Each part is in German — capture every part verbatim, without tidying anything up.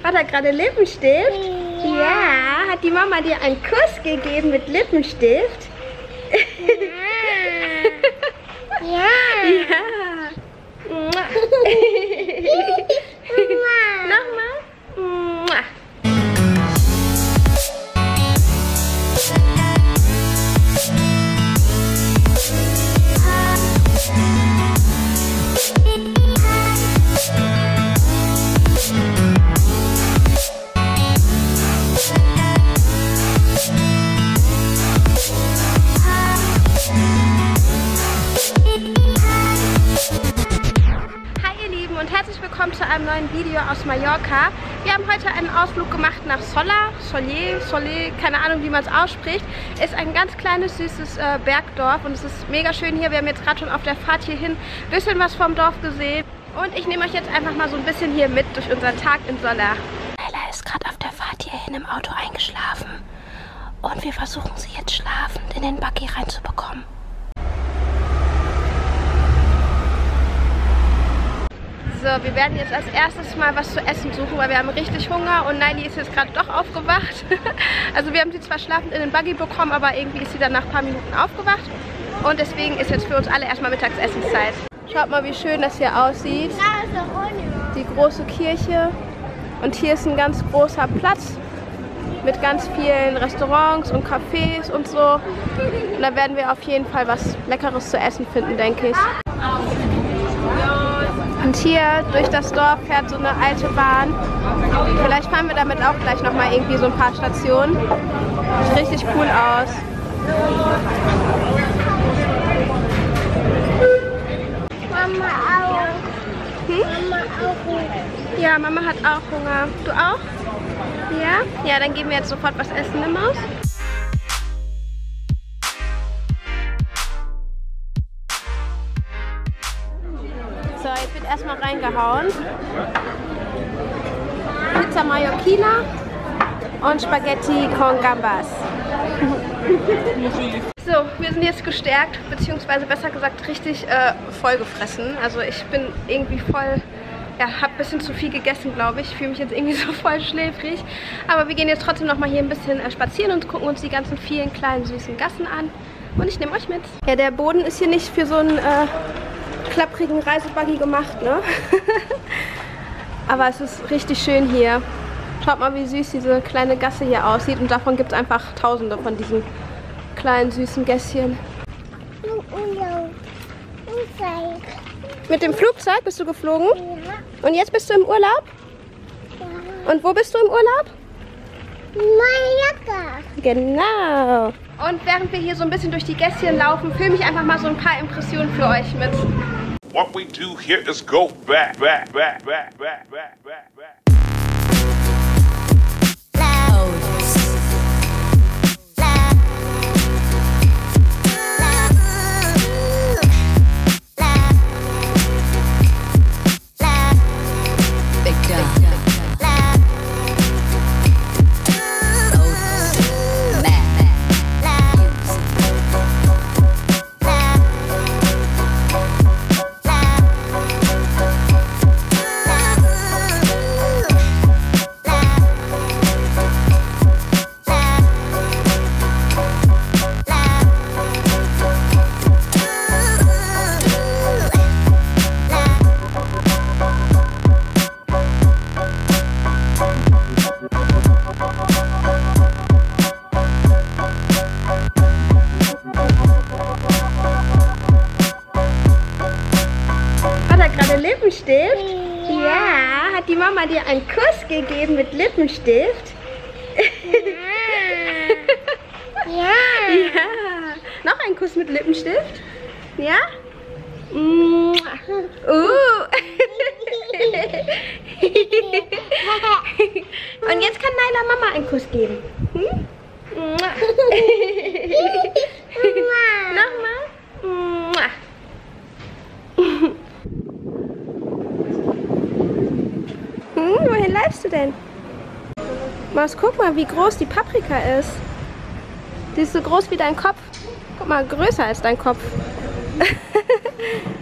Hat er gerade Lippenstift? Ja. Ja. Hat die Mama dir einen Kuss gegeben mit Lippenstift? Ja. Ja. Nochmal. Zu einem neuen Video aus Mallorca. Wir haben heute einen Ausflug gemacht nach Solla, Soller, Soler, keine Ahnung wie man es ausspricht. Ist ein ganz kleines, süßes äh, Bergdorf und es ist mega schön hier. Wir haben jetzt gerade schon auf der Fahrt hierhin ein bisschen was vom Dorf gesehen. Und ich nehme euch jetzt einfach mal so ein bisschen hier mit durch unseren Tag in Solla. Ella ist gerade auf der Fahrt hierhin im Auto eingeschlafen. Und wir versuchen sie jetzt schlafend in den Buggy reinzubekommen. So, wir werden jetzt als erstes mal was zu essen suchen, weil wir haben richtig Hunger und Naili ist jetzt gerade doch aufgewacht. Also wir haben sie zwar schlafend in den Buggy bekommen, aber irgendwie ist sie dann nach ein paar Minuten aufgewacht. Und deswegen ist jetzt für uns alle erstmal Mittagsessenszeit. Schaut mal, wie schön das hier aussieht. Die große Kirche. Und hier ist ein ganz großer Platz mit ganz vielen Restaurants und Cafés und so. Und da werden wir auf jeden Fall was Leckeres zu essen finden, denke ich. Und hier durch das Dorf fährt so eine alte Bahn. Vielleicht fahren wir damit auch gleich nochmal irgendwie so ein paar Stationen. Sieht richtig cool aus. Mama auch. Hm? Mama auch Hunger. Ja, Mama hat auch Hunger. Du auch? Ja? Ja, dann geben wir jetzt sofort was essen, nimm aus. So, jetzt wird erstmal reingehauen. Pizza Mallorquina und Spaghetti con Gambas. So, wir sind jetzt gestärkt, beziehungsweise besser gesagt richtig äh, vollgefressen. Also ich bin irgendwie voll, ja, habe ein bisschen zu viel gegessen, glaube ich. Ich fühle mich jetzt irgendwie so voll schläfrig. Aber wir gehen jetzt trotzdem noch mal hier ein bisschen äh, spazieren und gucken uns die ganzen vielen kleinen süßen Gassen an. Und ich nehme euch mit. Ja, der Boden ist hier nicht für so einen äh, klapprigen Reisebuggy gemacht, ne? Aber es ist richtig schön hier. Schaut mal, wie süß diese kleine Gasse hier aussieht. Und davon gibt es einfach tausende von diesen kleinen süßen Gässchen. Mit dem Flugzeug bist du geflogen? Ja. Und jetzt bist du im Urlaub? Ja. Und wo bist du im Urlaub? Mallorca. Genau. Und während wir hier so ein bisschen durch die Gässchen laufen, filme ich einfach mal so ein paar Impressionen für euch mit. What we do here is go back, back, back, back, back, back, back, back. Lippenstift? Ja. Ja. Hat die Mama dir einen Kuss gegeben mit Lippenstift? Ja. Ja. Noch ein Kuss mit Lippenstift? Ja? Uh. Und jetzt kann Naila Mama einen Kuss geben. Hm? Nochmal. Hm, wohin läufst du denn? Maus, guck mal, wie groß die Paprika ist. Die ist so groß wie dein Kopf. Guck mal, größer als dein Kopf.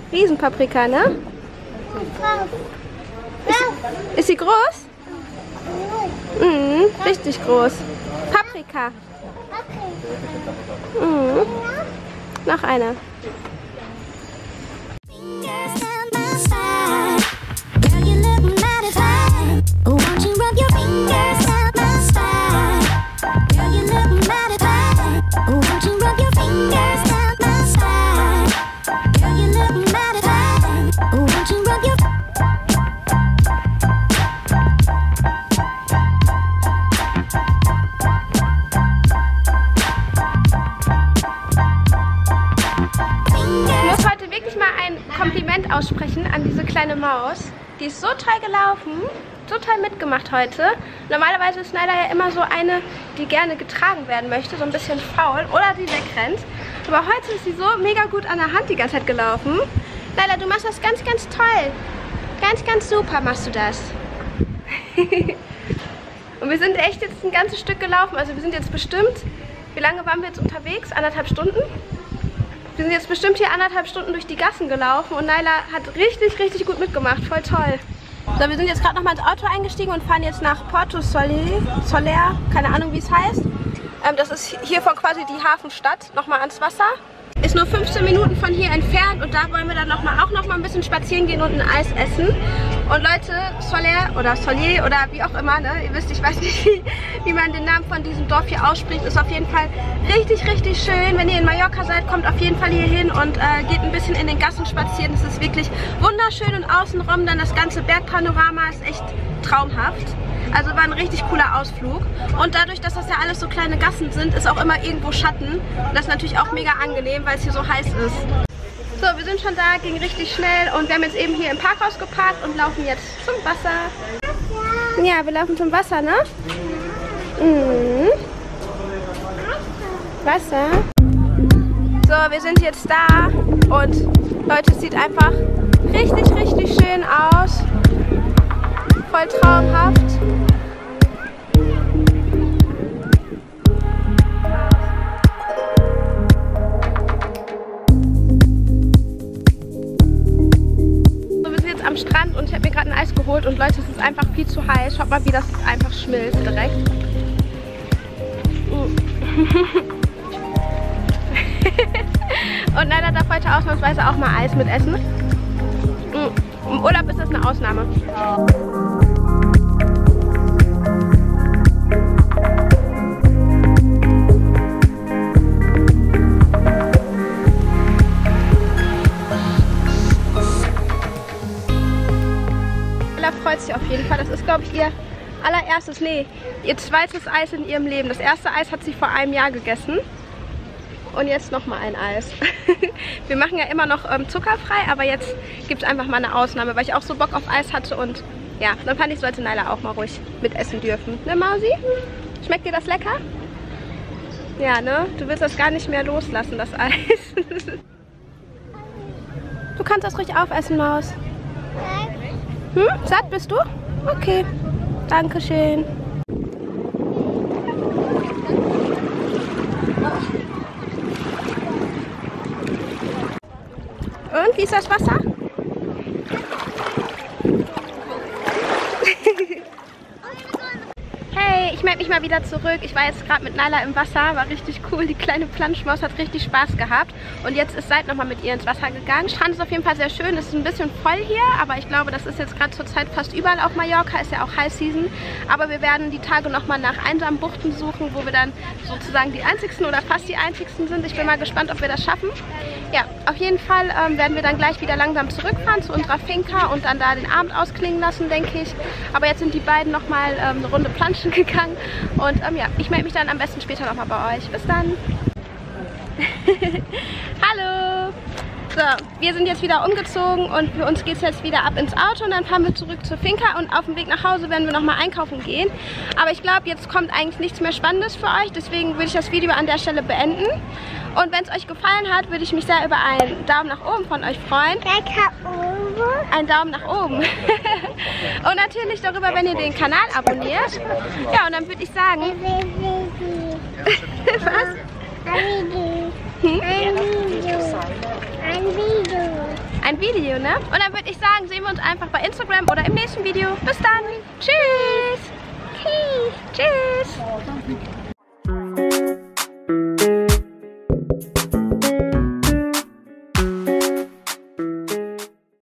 Riesenpaprika, ne? Ist, ist sie groß? Richtig groß. Paprika. Mhm. Noch eine. Kompliment aussprechen an diese kleine Maus. Die ist so toll gelaufen, so toll mitgemacht heute. Normalerweise ist Nyla ja immer so eine, die gerne getragen werden möchte, so ein bisschen faul oder die wegrennt. Aber heute ist sie so mega gut an der Hand die ganze Zeit gelaufen. Nyla, du machst das ganz, ganz toll. Ganz, ganz super machst du das. Und wir sind echt jetzt ein ganzes Stück gelaufen. Also wir sind jetzt bestimmt, wie lange waren wir jetzt unterwegs? Anderthalb Stunden? Wir sind jetzt bestimmt hier anderthalb Stunden durch die Gassen gelaufen und Nyla hat richtig, richtig gut mitgemacht. Voll toll. So, wir sind jetzt gerade nochmal ins Auto eingestiegen und fahren jetzt nach Porto Soler, Soler, keine Ahnung wie es heißt. Ähm, das ist hier von quasi die Hafenstadt, nochmal ans Wasser. Ist nur fünfzehn Minuten von hier entfernt und da wollen wir dann noch mal, auch noch mal ein bisschen spazieren gehen und ein Eis essen. Und Leute, Soler oder Solier oder wie auch immer, ne? Ihr wisst, ich weiß nicht, wie, wie man den Namen von diesem Dorf hier ausspricht, ist auf jeden Fall richtig, richtig schön. Wenn ihr in Mallorca seid, kommt auf jeden Fall hier hin und äh, geht ein bisschen in den Gassen spazieren. Es ist wirklich wunderschön und außenrum dann das ganze Bergpanorama ist echt traumhaft. Also war ein richtig cooler Ausflug. Und dadurch, dass das ja alles so kleine Gassen sind, ist auch immer irgendwo Schatten. Und das ist natürlich auch mega angenehm, weil es hier so heiß ist. So, wir sind schon da, ging richtig schnell und wir haben jetzt eben hier im Parkhaus geparkt und laufen jetzt zum Wasser. Ja, wir laufen zum Wasser, ne? Mhm. Wasser. So, wir sind jetzt da und Leute, es sieht einfach richtig, richtig schön aus. Voll traumhaft. So, wir sind jetzt am Strand und ich habe mir gerade ein Eis geholt und Leute, es ist einfach viel zu heiß. Schaut mal, wie das einfach schmilzt direkt. Und Nyla darf heute ausnahmsweise auch mal Eis mit essen. Im Urlaub ist das eine Ausnahme. Nyla freut sich auf jeden Fall. Das ist, glaube ich, ihr allererstes, nee, ihr zweites Eis in ihrem Leben. Das erste Eis hat sie vor einem Jahr gegessen. Und jetzt nochmal ein Eis. Wir machen ja immer noch ähm, zuckerfrei, aber jetzt gibt es einfach mal eine Ausnahme, weil ich auch so Bock auf Eis hatte und ja, dann fand ich, sollte Nyla auch mal ruhig mitessen dürfen. Ne, Mausi? Schmeckt dir das lecker? Ja, ne? Du willst das gar nicht mehr loslassen, das Eis. Du kannst das ruhig aufessen, Maus. Hm? Satt bist du? Okay. Dankeschön. Und, wie ist das Wasser? Hey, ich melde mich mal wieder zurück. Ich war jetzt gerade mit Nyla im Wasser, war richtig cool. Die kleine Planschmaus hat richtig Spaß gehabt. Und jetzt ist Seid nochmal mit ihr ins Wasser gegangen. Strand ist auf jeden Fall sehr schön. Es ist ein bisschen voll hier, aber ich glaube, das ist jetzt gerade zur Zeit fast überall auf Mallorca. Ist ja auch High Season. Aber wir werden die Tage nochmal nach einsamen Buchten suchen, wo wir dann sozusagen die einzigsten oder fast die einzigsten sind. Ich bin mal gespannt, ob wir das schaffen. Ja, auf jeden Fall ähm, werden wir dann gleich wieder langsam zurückfahren zu unserer Finca und dann da den Abend ausklingen lassen, denke ich. Aber jetzt sind die beiden nochmal ähm, eine Runde planschen gegangen. Und ähm, ja, ich melde mich dann am besten später nochmal bei euch. Bis dann. Hallo. So, wir sind jetzt wieder umgezogen und für uns geht es jetzt wieder ab ins Auto und dann fahren wir zurück zur Finca und auf dem Weg nach Hause werden wir nochmal einkaufen gehen. Aber ich glaube, jetzt kommt eigentlich nichts mehr Spannendes für euch, deswegen würde ich das Video an der Stelle beenden. Und wenn es euch gefallen hat, würde ich mich sehr über einen Daumen nach oben von euch freuen. Ein Daumen nach oben. Und natürlich darüber, wenn ihr den Kanal abonniert. Ja, und dann würde ich sagen... Was? Ein Video. Hm? Ein Video. Ein Video. Ein Video, ne? Und dann würde ich sagen, sehen wir uns einfach bei Instagram oder im nächsten Video. Bis dann. Tschüss. Tschüss. Tschüss. Ciao.